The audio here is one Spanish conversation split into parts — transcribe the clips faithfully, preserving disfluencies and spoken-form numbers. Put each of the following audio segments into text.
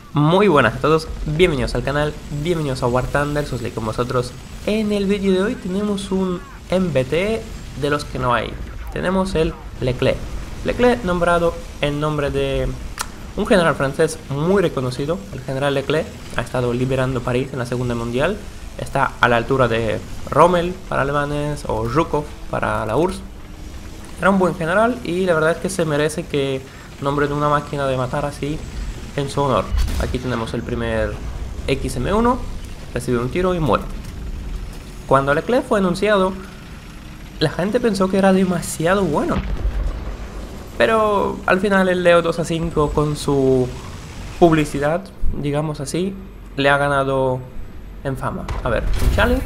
Muy buenas a todos, bienvenidos al canal, bienvenidos a War Thunder, soy con vosotros. En el vídeo de hoy tenemos un M B T de los que no hay. Tenemos el Leclerc. Leclerc nombrado en nombre de un general francés muy reconocido. El general Leclerc ha estado liberando París en la Segunda Mundial. Está a la altura de Rommel para alemanes o Zhukov para la U R S S. Era un buen general y la verdad es que se merece que nombren una máquina de matar así en su honor. Aquí tenemos el primer X M uno, recibe un tiro y muere. Cuando Leclerc fue anunciado, la gente pensó que era demasiado bueno, pero al final el Leo dos a cinco con su publicidad, digamos así, le ha ganado en fama. A ver, un challenge.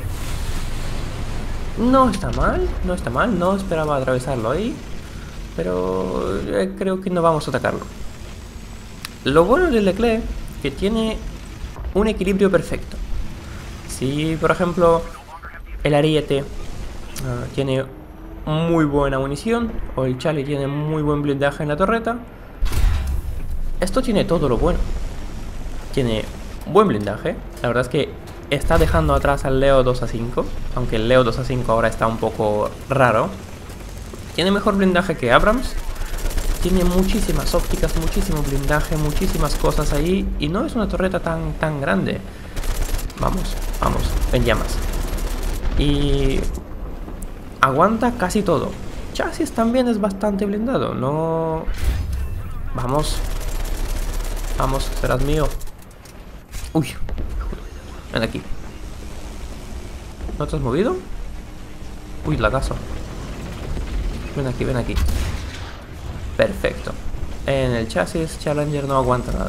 No está mal, no está mal, no esperaba atravesarlo ahí, pero eh, creo que no vamos a atacarlo. Lo bueno de Leclerc que tiene un equilibrio perfecto. Si por ejemplo el Ariete uh, tiene muy buena munición o el Charlie tiene muy buen blindaje en la torreta, esto tiene todo lo bueno. Tiene buen blindaje, la verdad es que está dejando atrás al Leo dos a cinco, aunque el Leo dos a cinco ahora está un poco raro. Tiene mejor blindaje que Abrams. Tiene muchísimas ópticas, muchísimo blindaje, muchísimas cosas ahí. Y no es una torreta tan, tan grande. Vamos, vamos, en llamas. Y aguanta casi todo. Chasis también es bastante blindado. No... Vamos. Vamos, serás mío. Uy. Ven aquí. ¿No te has movido? Uy, lagazo. Ven aquí, ven aquí. Perfecto. En el chasis Challenger no aguanta nada.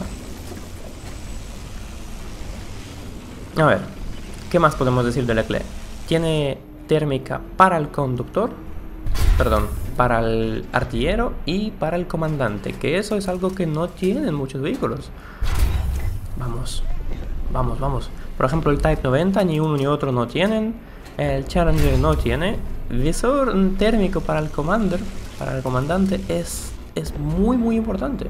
A ver, ¿qué más podemos decir de Leclerc? Tiene térmica para el conductor, perdón, para el artillero y para el comandante, que eso es algo que no tienen muchos vehículos. Vamos, vamos, vamos. Por ejemplo, el Type noventa ni uno ni otro no tienen. El Challenger no tiene. Visor térmico para el commander, para el comandante es es muy muy importante.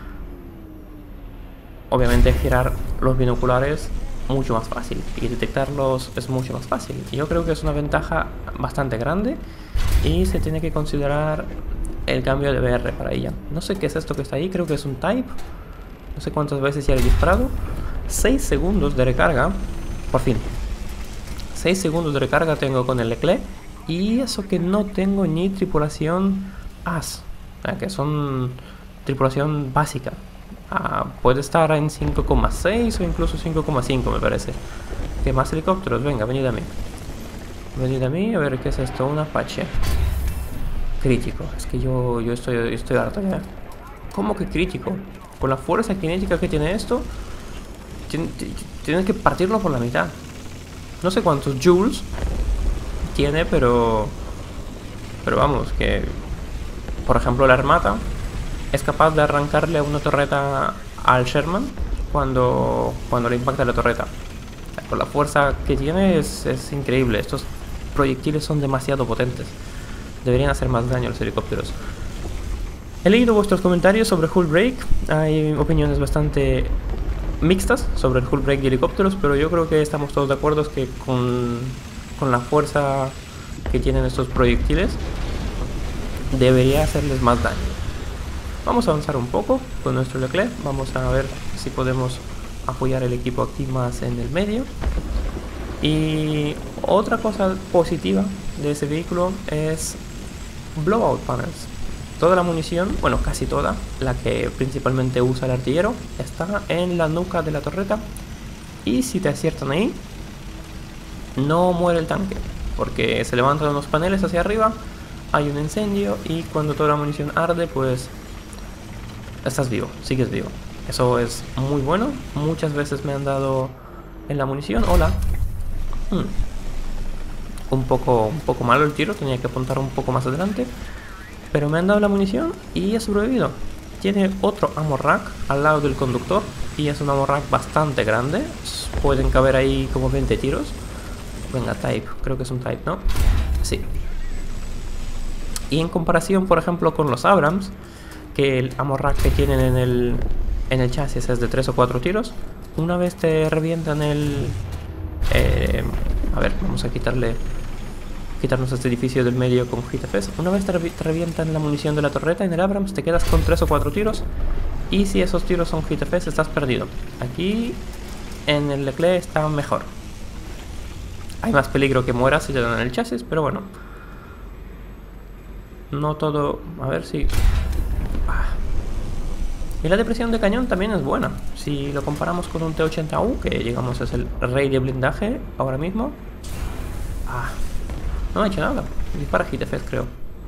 Obviamente girar los binoculares mucho más fácil y detectarlos es mucho más fácil. Yo creo que es una ventaja bastante grande y se tiene que considerar el cambio de B R para ella. No sé qué es esto que está ahí, creo que es un Type. No sé cuántas veces ya he disparado. seis segundos de recarga, por fin. seis segundos de recarga tengo con el Leclerc y eso que no tengo ni tripulación A S. Que son tripulación básica. Ah, puede estar en cinco coma seis o incluso cinco coma cinco me parece. ¿Qué más helicópteros? Venga, venid a mí. Venid a mí, a ver qué es esto. Un Apache crítico. Es que yo, yo estoy, yo estoy harto ya. ¿Cómo que crítico? Con la fuerza cinética que tiene esto, tienes que partirlo por la mitad. No sé cuántos joules tiene, pero pero vamos, que por ejemplo la Armata es capaz de arrancarle una torreta al Sherman cuando, cuando le impacta la torreta. Con la fuerza que tiene es, es increíble. Estos proyectiles son demasiado potentes. Deberían hacer más daño a los helicópteros. He leído vuestros comentarios sobre Hull Break. Hay opiniones bastante mixtas sobre el Hull Break de helicópteros, pero yo creo que estamos todos de acuerdo que con, con la fuerza que tienen estos proyectiles debería hacerles más daño. Vamos a avanzar un poco con nuestro Leclerc. Vamos a ver si podemos apoyar el equipo aquí más en el medio. Y otra cosa positiva de ese vehículo es blowout panels. Toda la munición, bueno casi toda, la que principalmente usa el artillero, está en la nuca de la torreta. Y si te aciertan ahí, no muere el tanque, porque se levantan unos paneles hacia arriba, hay un incendio y cuando toda la munición arde, pues estás vivo, sigues vivo. Eso es muy bueno. Muchas veces me han dado en la munición. Hola. Hmm. Un poco, un poco malo el tiro, tenía que apuntar un poco más adelante, pero me han dado la munición y he sobrevivido. Tiene otro ammo rack al lado del conductor y es un ammo rack bastante grande. Pueden caber ahí como veinte tiros. Venga, Type, creo que es un Type, ¿no? Sí. Y en comparación, por ejemplo, con los Abrams, que el ammo rack que tienen en el en el chasis es de tres o cuatro tiros. Una vez te revientan el... Eh, a ver, vamos a quitarle... Quitarnos este edificio del medio con Hit F S. Una vez te, revi te revientan la munición de la torreta en el Abrams, te quedas con tres o cuatro tiros. Y si esos tiros son Hit F S, estás perdido. Aquí en el Leclerc está mejor. Hay más peligro que mueras si te dan el chasis, pero bueno. No todo... A ver si... Ah. Y la depresión de cañón también es buena. Si lo comparamos con un T ochenta U, que digamos es el rey de blindaje ahora mismo. Ah, no ha hecho nada. Dispara Hit F S, creo.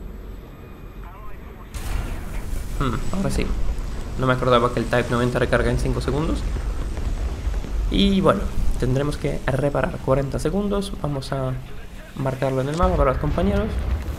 Hmm, ahora sí. No me acordaba que el Type noventa recarga en cinco segundos. Y bueno, tendremos que reparar cuarenta segundos. Vamos a marcarlo en el mapa para los compañeros.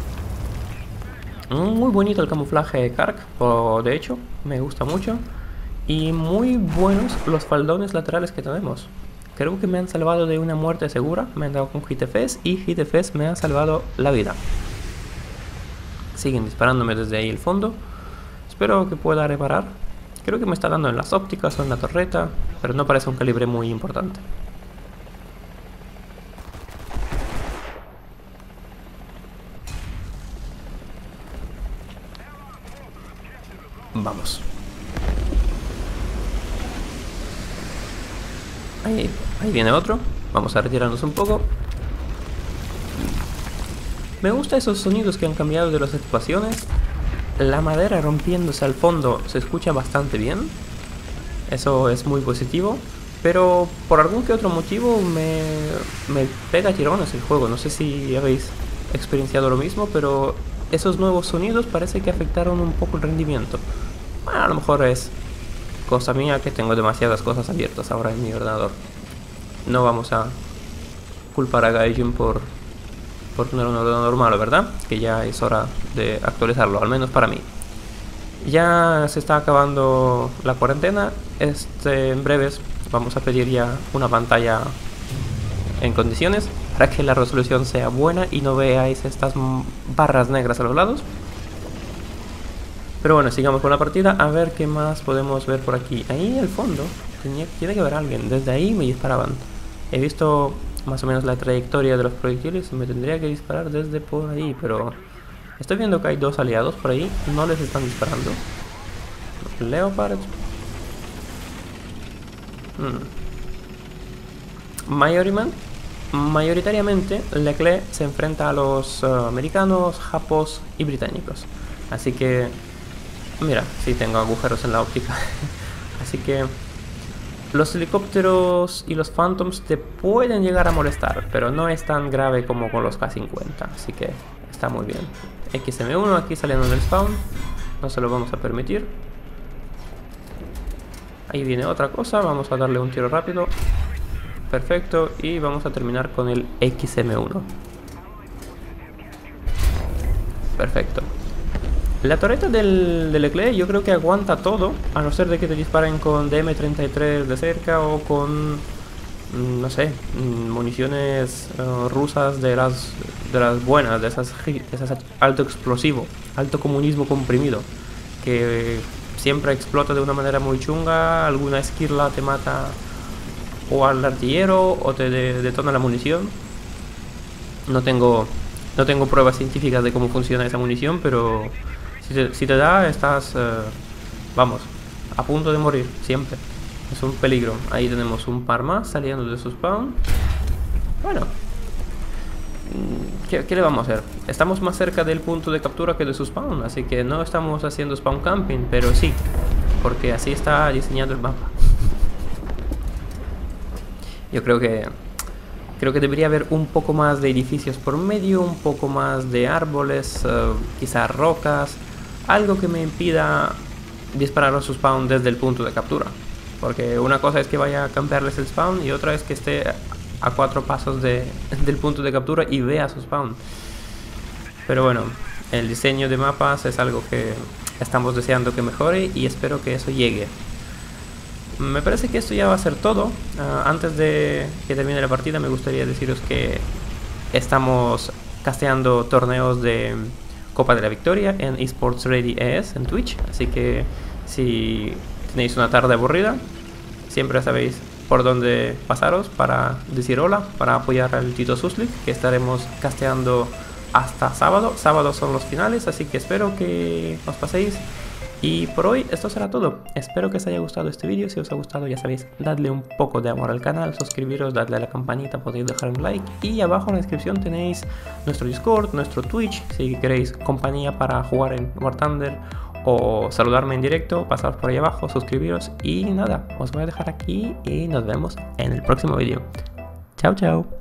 Muy bonito el camuflaje Kark, de hecho, me gusta mucho. Y muy buenos los faldones laterales que tenemos. Creo que me han salvado de una muerte segura. Me han dado con Hit F S y Hit F S me ha salvado la vida. Siguen disparándome desde ahí el fondo. Espero que pueda reparar. Creo que me está dando en las ópticas o en la torreta, pero no parece un calibre muy importante. Vamos. Ahí, ahí viene otro. Vamos a retirarnos un poco. Me gusta esos sonidos que han cambiado de las equipaciones. La madera rompiéndose al fondo se escucha bastante bien. Eso es muy positivo. Pero por algún que otro motivo me, me pega tirones el juego. No sé si habéis experienciado lo mismo, pero esos nuevos sonidos parece que afectaron un poco el rendimiento. Bueno, a lo mejor es cosa mía que tengo demasiadas cosas abiertas ahora en mi ordenador. No vamos a culpar a Gaijin por, por tener un ordenador malo, ¿verdad? Que ya es hora de actualizarlo, al menos para mí. Ya se está acabando la cuarentena. Este, en breves vamos a pedir ya una pantalla en condiciones para que la resolución sea buena y no veáis estas barras negras a los lados. Pero bueno, sigamos con la partida, a ver qué más podemos ver por aquí. Ahí al fondo tenía, tiene que haber alguien, desde ahí me disparaban. He visto más o menos la trayectoria de los proyectiles y me tendría que disparar desde por ahí, pero estoy viendo que hay dos aliados por ahí, no les están disparando. Leopard. Hmm. Mayorman. Mayoritariamente Leclerc se enfrenta a los uh, americanos, japos y británicos. Así que... Mira, sí tengo agujeros en la óptica. Así que los helicópteros y los Phantoms te pueden llegar a molestar, pero no es tan grave como con los K cincuenta. Así que está muy bien. X M uno aquí saliendo del spawn. No se lo vamos a permitir. Ahí viene otra cosa. Vamos a darle un tiro rápido. Perfecto. Y vamos a terminar con el X M uno. Perfecto. La torreta del, del Leclerc yo creo que aguanta todo, a no ser de que te disparen con D M treinta y tres de cerca o con, no sé, municiones uh, rusas de las, de las buenas, de esas, de esas alto explosivo, alto comunismo comprimido, que siempre explota de una manera muy chunga. Alguna esquirla te mata o al artillero o te de, detona la munición. No tengo, no tengo pruebas científicas de cómo funciona esa munición, pero... Si te, si te da, estás, uh, vamos, a punto de morir, siempre. Es un peligro. Ahí tenemos un par más saliendo de su spawn. Bueno, ¿qué, qué le vamos a hacer? Estamos más cerca del punto de captura que de su spawn, así que no estamos haciendo spawn camping, pero sí, porque así está diseñado el mapa. Yo creo que... Creo que debería haber un poco más de edificios por medio, un poco más de árboles, uh, quizás rocas. Algo que me impida disparar a su spawn desde el punto de captura. Porque una cosa es que vaya a cambiarles el spawn y otra es que esté a cuatro pasos de, del punto de captura y vea su spawn. Pero bueno, el diseño de mapas es algo que estamos deseando que mejore y espero que eso llegue. Me parece que esto ya va a ser todo. Uh, antes de que termine la partida me gustaría deciros que estamos casteando torneos de Copa de la Victoria en Esports Ready E S en Twitch. Así que si tenéis una tarde aburrida, siempre sabéis por dónde pasaros para decir hola, para apoyar al Tito Suslik, que estaremos casteando hasta sábado. Sábado son los finales, así que espero que os paséis. Y por hoy esto será todo. Espero que os haya gustado este vídeo. Si os ha gustado, ya sabéis, dadle un poco de amor al canal, suscribiros, dadle a la campanita, podéis dejar un like. Y abajo en la descripción tenéis nuestro Discord, nuestro Twitch, si queréis compañía para jugar en War Thunder o saludarme en directo, pasaros por ahí abajo, suscribiros. Y nada, os voy a dejar aquí y nos vemos en el próximo vídeo. Chao, chao.